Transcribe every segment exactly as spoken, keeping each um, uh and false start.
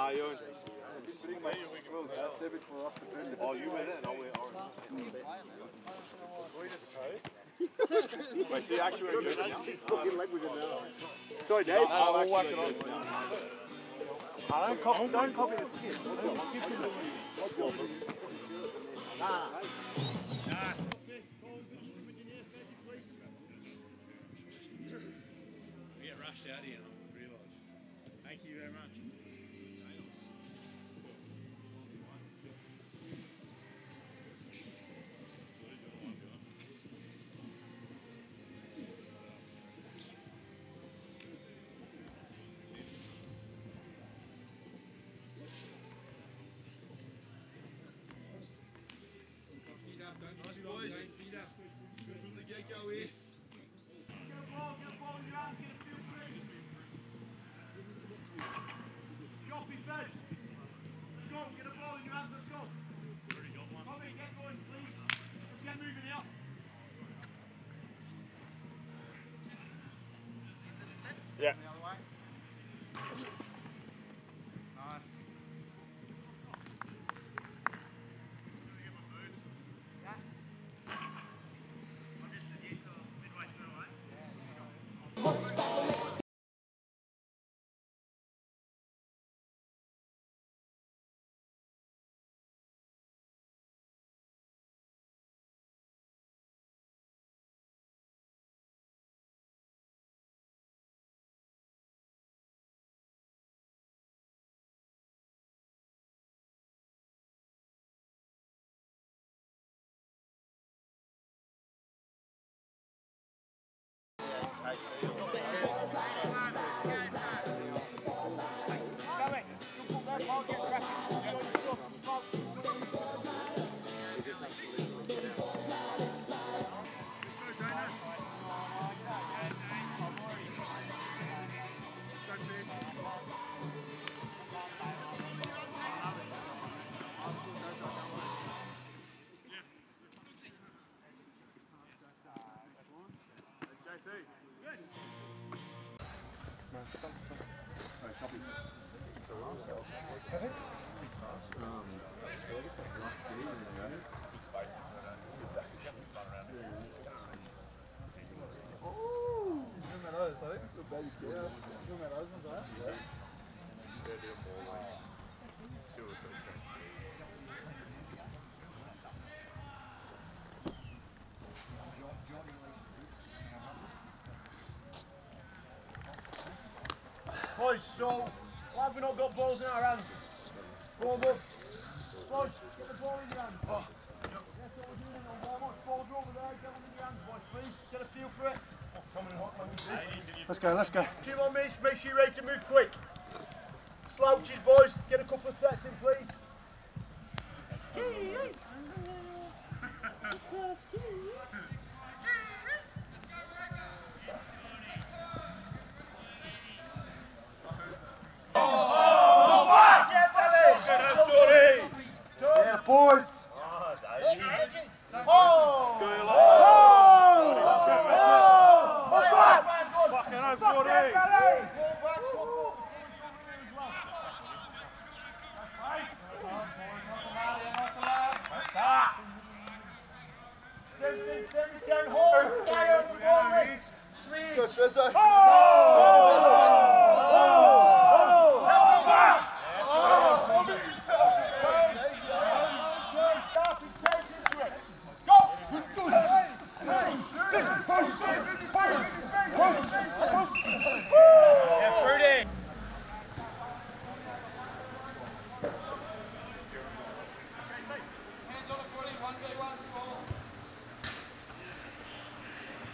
Ah, you're J C. Oh, you went in. I'll wait. Wait, so you actually went good now? Sorry, Dave. I'll whack it on. I don't copy, don't copy the skip. Nah. Nah. We get rushed out here, I realise. Thank you very much. Nice boys. Good from the get-go here. Get a ball, get a ball in your hands, get a feel for it. Choppy Fez. Let's go, get a ball in your hands, let's go. Already got one. Tommy, get going, please. Let's get moving here. Yeah. Boys, so why have we not got balls in our hands? Ball up. Boys, get the ball in your hands. Oh. That's what we're doing on warm up. Balls are over there, get them in your hands, boys, please. Get a feel for it. Oh, coming hot, let me see. Let's go, let's go. Two more minutes, make sure you're ready to move quick. Slouches, boys, get a couple of sets in, please. Yeah, boys! Oh, Davey! Oh! Let's go, oh! Let's go, oh! Let's go! Fucking hell, forty! seventeen, seventeen, hold! Stay on the ball, mate! Three! Good, Fizzo! Oh!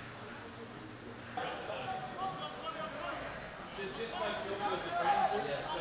Just like